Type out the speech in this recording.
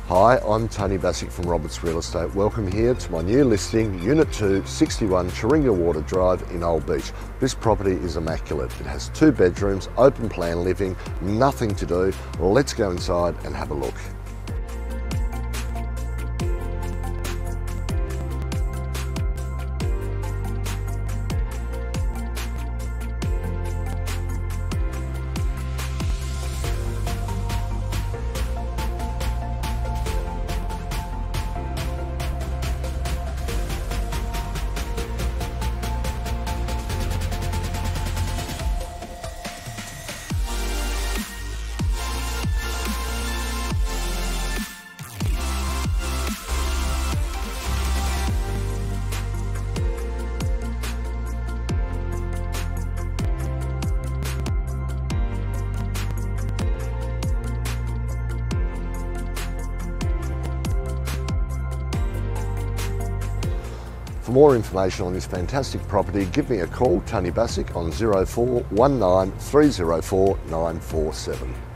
Hi, I'm Tony Bassick from Roberts Real Estate. Welcome here to my new listing, Unit 2, 61 Churinga Water Drive in Old Beach. This property is immaculate. It has 2 bedrooms, open plan living, nothing to do. Let's go inside and have a look. For more information on this fantastic property, give me a call, Tony Bassick, on 0419 304 947.